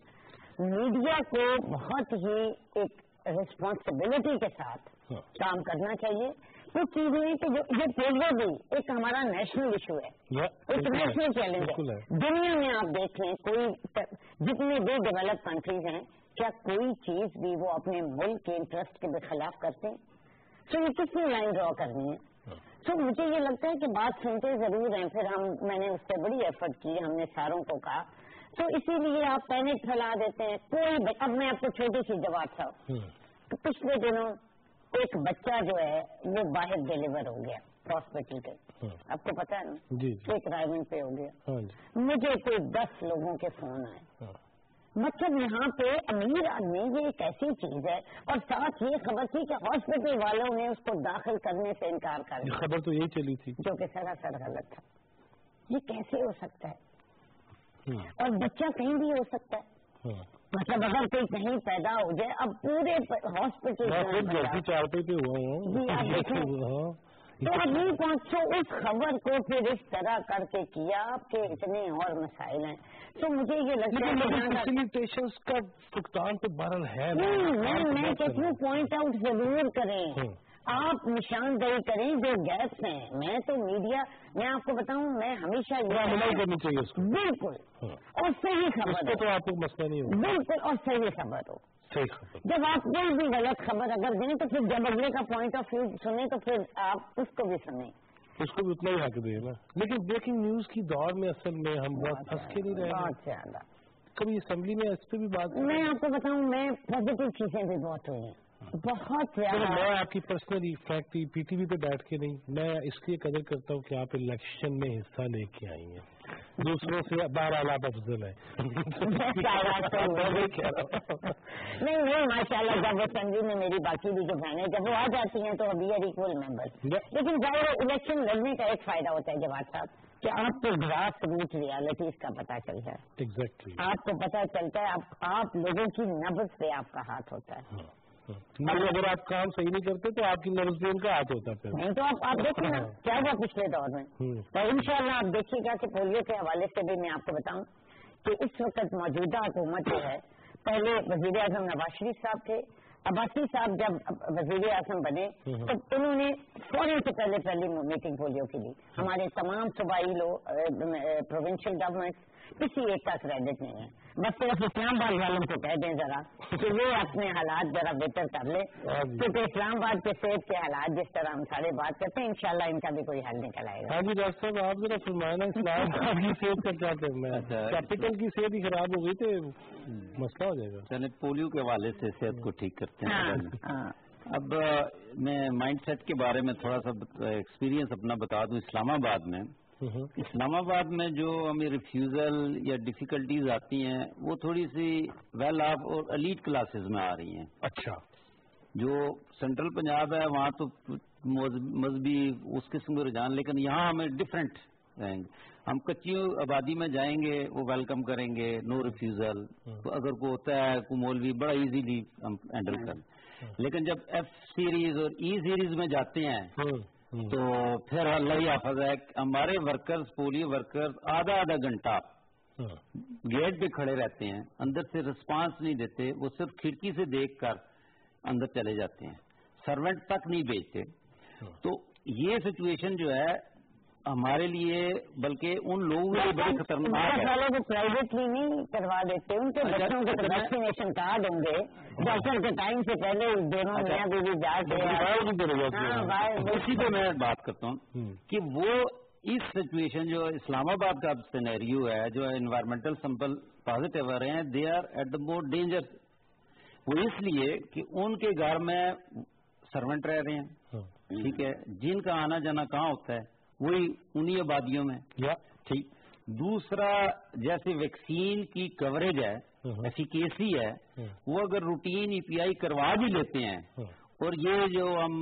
میڈیا کو بہت ہی ایک ریسپانسبلٹی کے ساتھ کام کرنا چاہیے. کچھ چیزیں کہ جو یہ پولیو بھی ایک ہمارا نیشنل ایشو ہے، ایک نیشنل چیلنج ہے. دنیا میں آپ دیکھیں کوئی جتنے بھی ڈیولپ کنٹریز ہیں کیا کوئی چیز بھی وہ اپنے ملک کے انٹرسٹ کے خلاف کرتے ہیں؟ تو یہ کتنی لائن ڈرا کرنی ہے. تو مجھے یہ لگتا ہے کہ بات سنتے ضرور ہیں، پھر میں نے اس پہ بڑی ایفرٹ کی، ہم نے ساروں کو کہا، تو اسی لیے آپ پینک پھیلا دیتے ہیں. کوئی اب میں آپ کو چھوٹی سی جواب تھا، پچھلے دنوں ایک بچہ جو ہے وہ باہر ڈیلیور ہو گیا ہاسپٹل کے، آپ کو پتا ہے نا، ایک رائمنڈ پہ ہو گیا. مجھے کوئی 10 لوگوں کے فون آئے. مطلب یہاں پہ امیر آدمی یہ ایک ایسی چیز ہے، اور ساتھ یہ خبر تھی کہ ہاسپٹل والوں نے اس کو داخل کرنے سے انکار کر دیا. خبر تو یہی چلی تھی جو کہ سراسر غلط تھا. یہ کیسے ہو سکتا ہے؟ اور بچہ کہیں بھی ہو سکتا ہے. مطلب اگر کوئی کہیں پیدا ہو جائے، اب پورے ہاسپٹل تو ابھی پہنچو اس خبر کو پھر اس طرح کر کے کیا کہ اتنے اور مسائل ہیں. تو مجھے یہ لگتا ہے پیشنٹس کا فقدان تو بہرحال ہے. میں کہتی ہوں پوائنٹ آؤٹ ضرور کریں. آپ نشاندہی کریں جو گیپس ہیں. میں تو میڈیا میں آپ کو بتاؤں میں ہمیشہ کرنی چاہیے اس کو بالکل اور صحیح خبر تو آپ کو مسئلہ نہیں ہوگا بالکل اور صحیح خبر ہو. صحیح خبر جب آپ کوئی بھی غلط خبر اگر دیں تو پھر جب اگلے کا پوائنٹ آف ویو سنیں تو پھر آپ اس کو بھی سنیں. اس کو بھی اتنا ہی حق دیں نا. لیکن بریکنگ نیوز کی دور میں اصل میں ہم بہت پھنس کے نہیں رہے. بہت زیادہ. کبھی اسمبلی میں اس پہ بھی بات میں آپ کو بتاؤں میں پازیٹیو چیزیں بھی بہت ہوئی ہیں بہت زیادہ. میں آپ کی personally factory P T V پہ بیٹھ کے نہیں میں اس لیے قدر کرتا ہوں کہ آپ الیکشن میں حصہ لے کے آئی ہیں دوسروں سے 12 لاکھ افضل ہے. نہیں ماشاء اللہ جب اسمبلی میں میری باقی بھی جو بہنیں جب وہ آ جاتی ہیں تو ابھی آر ایکول ممبر. لیکن ظاہر الیکشن لڑنے کا ایک فائدہ ہوتا ہے جواد صاحب کہ آپ کو گراس روٹ ریالٹیز کا پتہ چلتا ہے. ایگزیکٹلی آپ کو پتہ چلتا ہے آپ لوگوں کی نبض پہ آپ کا ہاتھ ہوتا ہے. اگر آپ کام صحیح نہیں کرتے تو آپ کی نبض پہ ان کا ہاتھ ہوتا ہے. نہیں تو آپ دیکھیں نا کیا ہوا پچھلے دور میں. تو انشاءاللہ آپ دیکھیے گا کہ پولیو کے حوالے سے بھی میں آپ کو بتاؤں کہ اس وقت موجودہ حکومت جو ہے پہلے وزیر اعظم نواز شریف صاحب تھے. عباسی صاحب جب وزیر اعظم بنے تو انہوں نے فوراً سے پہلی میٹنگ پولیو کی لی. ہمارے تمام صوبائی لوگ پروونشل گورنمنٹ کسی ایک کا کریڈٹ نہیں ہے. بس صرف اسلام آباد والوں کو کہہ دیں ذرا کہ وہ اپنے حالات ذرا بہتر کر لے کیونکہ اسلام آباد کے صحت کے حالات جس طرح ہم سارے بات کرتے ہیں انشاءاللہ ان کا بھی کوئی حل نکل آئے گا. ہاں جی ڈاکٹر صاحب آپ ذرا فرمائیں اسلام آباد کی صحت کا کیا کرنا ہے. کیپٹل کی صحت ہی خراب ہو گئی تو مسئلہ ہو جائے گا. چلے پولیو کے حوالے سے صحت کو ٹھیک کرتے ہیں. اب میں مائنڈ سیٹ کے بارے میں تھوڑا سا ایکسپیرینس اپنا بتا دوں. اسلام آباد میں جو ہمیں ریفیوزل یا ڈیفیکلٹیز آتی ہیں وہ تھوڑی سی ویل آف اور ایلیٹ کلاسز میں آ رہی ہیں. اچھا. جو سینٹرل پنجاب ہے وہاں تو مذہبی اس قسم کے رجحان لیکن یہاں ہمیں ڈفرینٹ رہیں گے. ہم کچی آبادی میں جائیں گے وہ ویلکم کریں گے نو ریفیوزل. تو اگر کوئی ہوتا ہے کوئی مولوی بڑا ایزیلی ہم ہینڈل کریں. لیکن جب ایف سیریز اور ای سیریز میں جاتے ہیں تو پھر اللہ ہی حافظ ہے ہمارے ورکرز پولیو ورکرز آدھا گھنٹہ گیٹ پہ کھڑے رہتے ہیں اندر سے رسپانس نہیں دیتے. وہ صرف کھڑکی سے دیکھ کر اندر چلے جاتے ہیں. سرونٹ تک نہیں بھیجتے. تو یہ سچویشن جو ہے ہمارے لیے بلکہ ان لوگوں کے لیے بڑی خطرناک ہے. وہ پرائیویٹلی نہیں کروا دیتے ان کے بچوں کے ویکسینیشن کارڈ ہوں گے ڈاکٹر کے ٹائم سے پہلے دونوں نیا بیوی جا کے اسی پہ میں بات کرتا ہوں کہ وہ اس سچویشن جو اسلام آباد کا سینیریو ہے جو انوائرمنٹل سمپل پازیٹیو آ رہے ہیں they are at the more danger. وہ اس لیے کہ ان کے گھر میں سرونٹ رہ رہے ہیں ٹھیک ہے جن کا آنا جانا کہاں ہوتا ہے وہی انہی آبادیوں میں. ٹھیک. دوسرا جیسے ویکسین کی کوریج ہے ایفیکیسی ہے وہ اگر روٹین ای پی آئی کروا بھی لیتے ہیں اور یہ جو ہم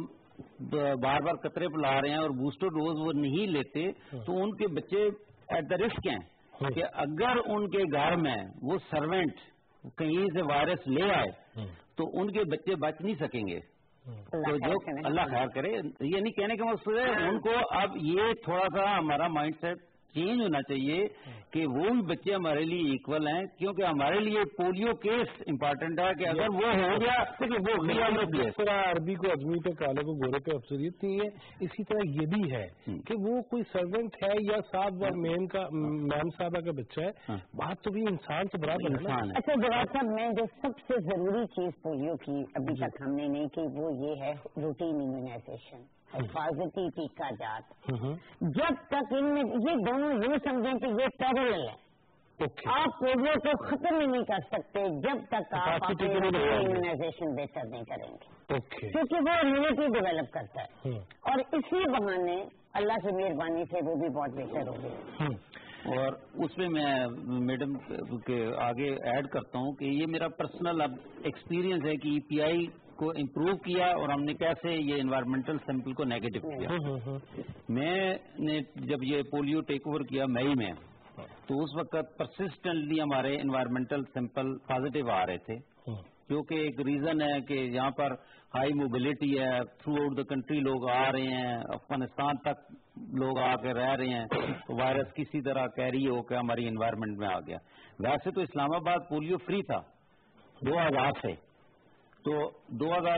بار بار قطرے پلا رہے ہیں اور بوسٹر ڈوز وہ نہیں لیتے تو ان کے بچے ایٹ دا رسک ہیں کہ اگر ان کے گھر میں وہ سرونٹ کہیں سے وائرس لے آئے تو ان کے بچے بچ نہیں سکیں گے. تو جو اللہ خیر کرے یہ نہیں کہنے کا مقصد ہے ان کو اب یہ تھوڑا سا ہمارا مائنڈ سیٹ چینج ہونا چاہیے کہ وہ بھی بچے ہمارے لیے ایکول ہیں کیونکہ ہمارے لیے پولیو کیس امپارٹنٹ ہے کہ اگر وہ ہو گیا وہ جس طرح عربی کو ازمی پہ کالے کو گورے پہ افسریت نہیں ہے اسی طرح یہ بھی ہے کہ وہ کوئی سرونٹ ہے یا صاحب میم صاحبہ کا بچہ ہے بات تو بھی انسان سے برابر ہے. اچھا جواد صاحب میں جو سب سے ضروری چیز پولیو کی ابھی تک ہم نے نہیں کی وہ یہ ہے روٹین امیونائزیشن حفاظتی ٹیکہ جات. جب تک ان میں یہ دونوں یوں سمجھیں کہ یہ پیرلل ہے آپ پولیو کو ختم ہی نہیں کر سکتے جب تک آپ امیونائزیشن بہتر نہیں کریں گے کیونکہ وہ امیونٹی ڈیولپ کرتا ہے اور اسی بہانے اللہ کی مہربانی سے وہ بھی بہت بہتر ہو گئی. اور اس میں میڈم کے آگے ایڈ کرتا ہوں کہ یہ میرا پرسنل اب ایکسپیرینس ہے کہ ای پی آئی کو امپروو کیا اور ہم نے کیسے یہ انوائرمنٹل سیمپل کو نیگیٹو کیا. میں نے جب یہ پولیو ٹیک اوور کیا مئی میں تو اس وقت پرسسٹنٹلی ہمارے انوائرمنٹل سیمپل پازیٹیو آ رہے تھے کیونکہ ایک ریزن ہے کہ یہاں پر ہائی موبلٹی ہے تھرو آؤٹ دا کنٹری لوگ آ رہے ہیں افغانستان تک لوگ آ کے رہ رہے ہیں تو وائرس کسی طرح کیری ہو کے ہماری انوائرمنٹ میں آ گیا. ویسے تو اسلام آباد پولیو فری تھا 2000 سے تو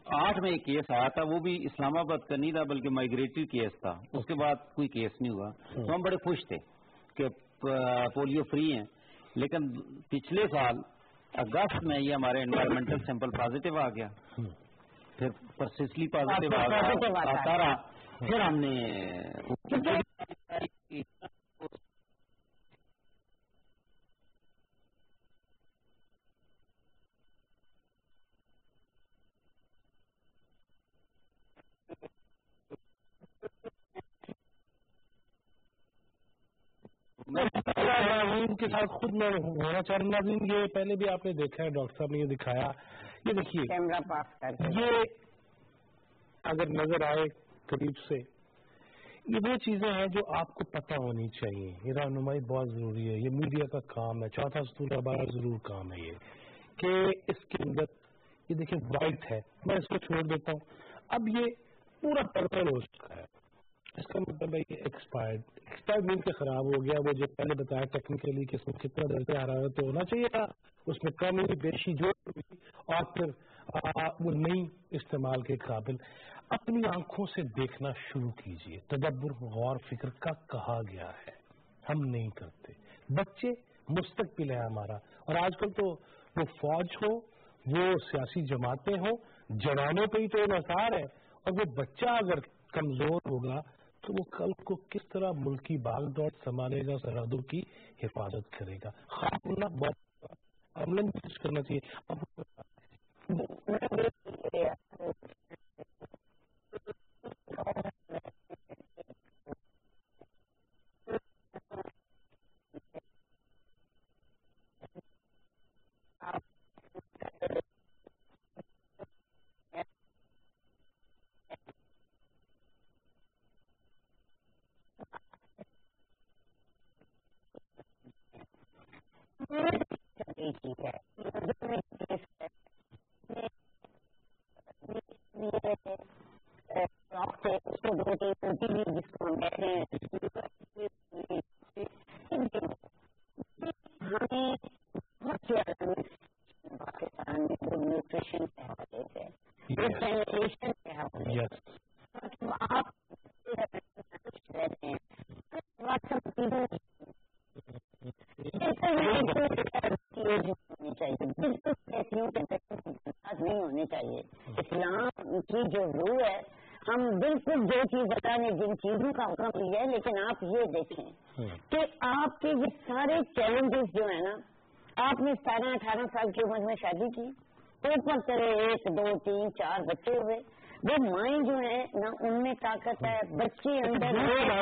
8 में एक केस आया था, वो भी इस्लामाबाद का नहीं था बल्कि माइग्रेटरी केस था, उसके बाद कोई केस नहीं हुआ। तो हम बड़े खुश थे कि पोलियो फ्री हैं। लेकिन पिछले साल अगस्त में ये हमारे एनवायरमेंटल सैंपल पॉजिटिव आ गया, फिर परसिस्टली पॉजिटिव आता रहा, फिर हमने नाज़रीन के साथ खुद मैं होना चाह रहा हूँ। नाज़रीन ये पहले भी आपने देखा है, डॉक्टर साहब ने ये दिखाया, ये देखिए कैमरा पास करके, ये अगर नजर आए करीब से, ये वो चीजें हैं जो आपको पता होनी चाहिए। ये रहनुमाई बहुत जरूरी है, ये मीडिया का काम है, चौथा सतून का बड़ा जरूर काम है ये कि इसके अंदर ये देखिए वाइट है, मैं इसको छोड़ देता हूँ, अब ये पूरा पर्पल हो चुका है, इसका मतलब है ये एक्सपायर्ड मीन के खराब हो गया। वो जो पहले बताया टेक्निकली कि इसमें कितना दर्जा हरारत तो होना चाहिए था, उसमें कम हुई बेशी जो हुई, और फिर वो नहीं इस्तेमाल के काबिल। अपनी आंखों से देखना शुरू कीजिए, तदब्बर गौर फिक्र का कहा गया है, हम नहीं करते। बच्चे मुस्तकबिल है हमारा, और आजकल तो वो फौज हो, वो सियासी जमातें हो, जवानों पे ही तो इन्हसार है, और वो बच्चा अगर कमजोर होगा तो वो कल को किस तरह मुल्क की भाग दौड़ संभालेगा, सरहदों की हिफाजत करेगा। खास होना बहुत अमलन कोशिश करना चाहिए। नहीं होने चाहिए। इस्लाम की जो रूह है, हम बिल्कुल दो चीज बताने जिन चीजों का हुक्म किया है, लेकिन आप ये देखें कि आपके ये सारे चैलेंजेस जो है ना, आपने 17-18 साल की उम्र में शादी की, ऊपर करे 1, 2, 3, 4 बच्चे हुए, वो माएँ जो है ना उनमें ताकत है, बच्चे अंदर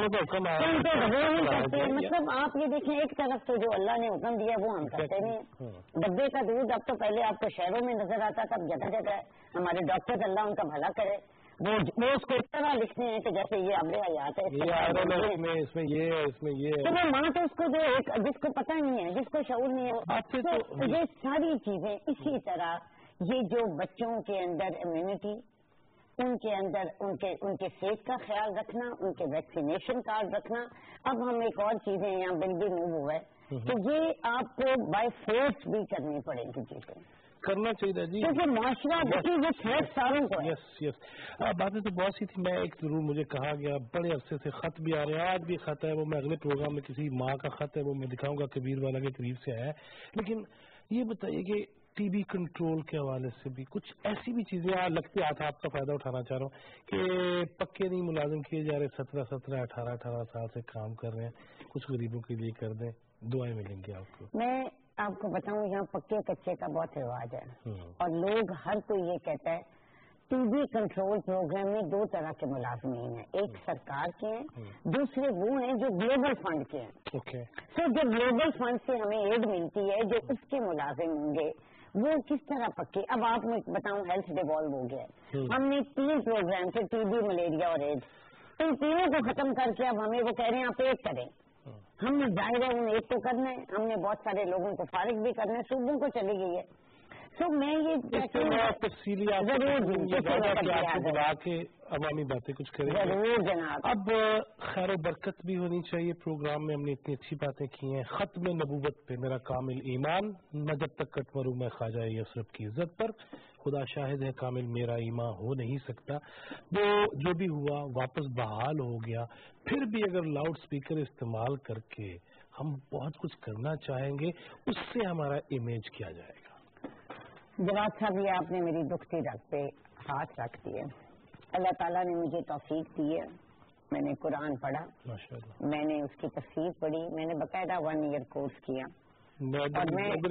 नहीं करते। मतलब आप ये देखें, एक तरफ तो जो अल्लाह ने हुक्म दिया वो हम करते नहीं। डब्बे का दूध अब तो पहले आपको शहरों में नजर आता था, अब जगह जगह है। हमारे डॉक्टर अल्लाह उनका भला करे, वो उसको इस तरह लिखते हैं कि जैसे ये अबले हयात है, इसमें ये तो वो माँ तो उसको जो एक जिसको पता नहीं है, जिसको शऊर नहीं है, तो ये सारी चीजें। इसी तरह ये जो बच्चों के अंदर इम्यूनिटी, उनके अंदर उनके सेहत का ख्याल रखना, उनके वैक्सीनेशन कार्ड रखना। अब हम एक और चीजें यहाँ बिल भी मूव हुआ है तो ये आपको बाय फोर्स भी करनी पड़ेगी, चीजें करना चाहिए जी, क्योंकि माशरा देखिए वो थ्रेट सारों को। यस बातें तो बहुत सी थी। मैं एक जरूर मुझे कहा गया, बड़े अरसे से खत भी आ रहे हैं, आज भी खत है, वो मैं अगले प्रोग्राम में किसी माँ का खत है वो मैं दिखाऊंगा, कबीर वाला के करीब से आया है। लेकिन ये बताइए कि टीबी कंट्रोल के हवाले से भी कुछ ऐसी भी चीजें लगती हाथ आपका फायदा उठाना चाह रहा हूँ कि पक्के नहीं मुलाजिम किए जा रहे, 17, 18 साल से काम कर रहे हैं, कुछ गरीबों के लिए कर दें, दुआएं मिलेंगी आपको। मैं आपको बताऊं, यहाँ पक्के कच्चे का बहुत रिवाज है, और लोग हर कोई ये कहता है टीबी कंट्रोल प्रोग्राम में 2 तरह के मुलाजमीन हैं, एक सरकार के हैं, दूसरे वो हैं जो ग्लोबल फंड के हैं। तो जो ग्लोबल फंड से हमें एड मिलती है, जो उसके मुलाजिम होंगे वो किस तरह पक्के। अब आप मैं बताऊं, हेल्थ डिवॉल्व हो गया, हमने 3 प्रोग्राम थे, टीबी, मलेरिया और एड्स, इन तीनों को खत्म करके अब हमें वो कह रहे हैं आप एक करें। हमने जाहिर है उन एक को करना है, हमने बहुत सारे लोगों को फारिग भी करना है, सूबों को चली गई है। تو میں یہ تفصیلی آپ کو بلا کے عوامی باتیں کچھ کریں ضرور جناب. اب خیر و برکت بھی ہونی چاہیے. پروگرام میں ہم نے اتنی اچھی باتیں کی ہیں. ختم نبوت پہ میرا کامل ایمان، نہ جب تک کٹ مروں میں خواجہ یسرف کی عزت پر. خدا شاہد ہے کامل میرا ایمان ہو نہیں سکتا. وہ جو بھی ہوا واپس بحال ہو گیا. پھر بھی اگر لاؤڈ سپیکر استعمال کر کے ہم بہت کچھ کرنا چاہیں گے، اس سے ہمارا امیج کیا جائے گا. جواد صاحب، یہ آپ نے میری دکھتی رگ پہ ہاتھ رکھ دیے. اللہ تعالیٰ نے مجھے توفیق دی ہے. میں نے قرآن پڑھا، میں نے اس کی تفسیر پڑھی، میں نے باقاعدہ 1 ایئر کورس کیا. اور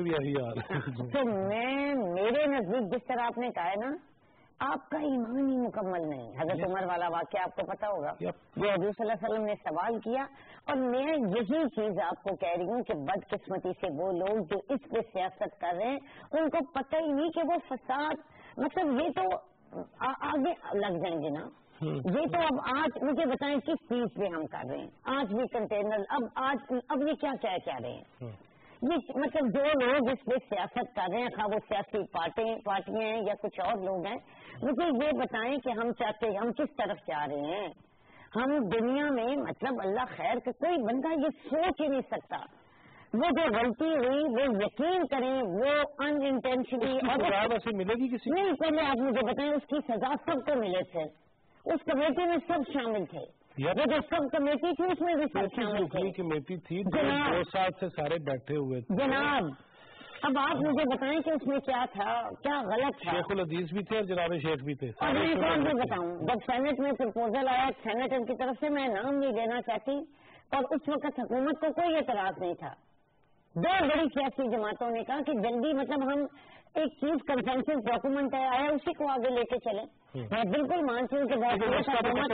تو میں میرے نزدیک جس طرح آپ نے کہا ہے نا، آپ کا ایمان ہی مکمل نہیں. حضرت عمر والا واقعہ آپ کو پتا ہوگا، جو حضور صلی اللہ علیہ وسلم نے سوال کیا. اور میں یہی چیز آپ کو کہہ رہی ہوں کہ بدقسمتی سے وہ لوگ جو اس پہ سیاست کر رہے ہیں، ان کو پتہ ہی نہیں کہ وہ فساد، مطلب یہ تو آگے لگ جائیں گے نا. یہ تو اب آج مجھے بتائیں کس چیز پہ ہم کر رہے ہیں. آج بھی کنٹینر، اب یہ کیا کہہ رہے ہیں. یہ مطلب جو لوگ اس پہ سیاست کر رہے ہیں، خواہ وہ سیاسی پارٹیاں ہیں یا کچھ اور لوگ ہیں، مجھے یہ بتائیں کہ ہم کس طرف جا رہے ہیں. ہم دنیا میں مطلب اللہ خیر کہ کوئی بندہ یہ سوچ ہی نہیں سکتا. وہ جو غلطی ہوئی وہ یقین کریں وہ ان انٹینشنلی اور ملے گی کسی نہیں. پہلے آپ مجھے بتائیں اس کی سزا سب کو ملے تھے. اس کمیٹی میں سب شامل تھے. وہ جو سب کمیٹی تھی اس میں بھی سب شامل تھے. کمیٹی تھی 2 سال سے سارے بیٹھے ہوئے تھے جناب. اب آپ مجھے بتائیں کہ اس میں کیا تھا، کیا غلط تھا. شیخ الحدیث بھی تھے اور جناب شیخ بھی تھے. اور میں ایک اور بھی بتاؤں، جب سینٹ میں پرپوزل آیا سینیٹر کی طرف سے، میں نام نہیں لینا چاہتی، اور اس وقت حکومت کو کوئی اعتراض نہیں تھا. 2 بڑی سیاسی جماعتوں نے کہا کہ جلدی مطلب ہم ایک چیز کنسنسس ڈاکومنٹ آیا اسی کو آگے لے کے چلیں. میں بالکل مانتی ہوں کہ حکومت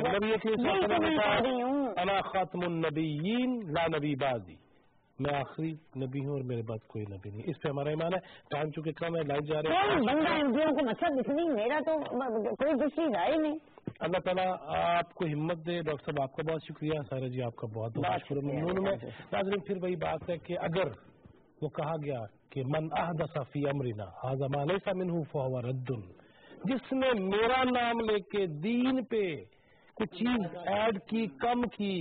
ہماری انا خاتم النبیین لا نبی بازی، میں آخری نبی ہوں اور میرے بعد کوئی نبی نہیں. اس پہ ہمارا ایمان ہے. ٹائم چونکہ کم ہے، لائٹ جا رہے ہیں. بندہ ایم پی او کو مطلب اتنی، میرا تو کوئی دوسری رائے نہیں. اللہ تعالیٰ آپ کو ہمت دے. ڈاکٹر صاحب آپ کا بہت شکریہ. سارا جی آپ کا بہت بہت ممنون میں. ناظرین پھر وہی بات ہے کہ اگر وہ کہا گیا کہ من احدث فی امرنا ھذا ما لیس منہ فہو رد، جس نے میرا نام لے کے دین پہ کچھ چیز ایڈ کی، کم کی،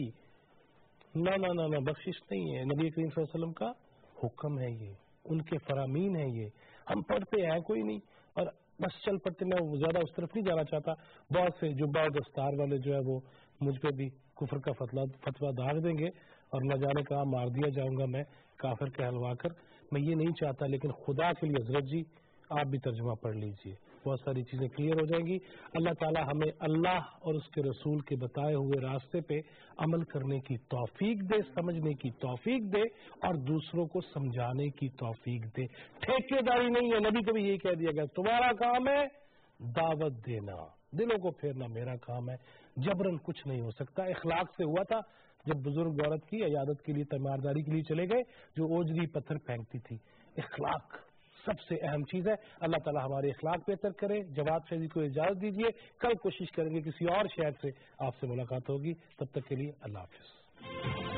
نہ بخشش نہیں ہے. نبی کریم صلی اللہ علیہ وسلم کا حکم ہے، یہ ان کے فرامین ہے. یہ ہم پڑھتے ہیں کوئی نہیں اور بس چل پڑتے. میں زیادہ اس طرف نہیں جانا چاہتا. بہت سے جبہ دستار والے جو ہے وہ مجھ پہ بھی کفر کا فتویٰ داغ دیں گے اور نہ جانے کہاں مار دیا جاؤں گا میں کافر کہلوا کر. میں یہ نہیں چاہتا، لیکن خدا کے لیے حضرت جی آپ بھی ترجمہ پڑھ لیجئے، بہت ساری چیزیں کلیئر ہو جائیں گی. اللہ تعالیٰ ہمیں اللہ اور اس کے رسول کے بتائے ہوئے راستے پہ عمل کرنے کی توفیق دے، سمجھنے کی توفیق دے اور دوسروں کو سمجھانے کی توفیق دے. ٹھیکیداری نہیں ہے. نبی کو بھی یہی کہہ دیا گیا تمہارا کام ہے دعوت دینا، دلوں کو پھیرنا میرا کام ہے. جبرن کچھ نہیں ہو سکتا. اخلاق سے ہوا تھا جب بزرگ عورت کی عیادت کے لیے تیمارداری کے لیے چلے گئے، جو اوجری پتھر پھینکتی تھی. اخلاق سب سے اہم چیز ہے. اللہ تعالیٰ ہمارے اخلاق بہتر کرے. جواد فیضی کو اجازت دیجیے. کل کوشش کریں گے کسی اور شہر سے آپ سے ملاقات ہوگی. تب تک کے لیے اللہ حافظ.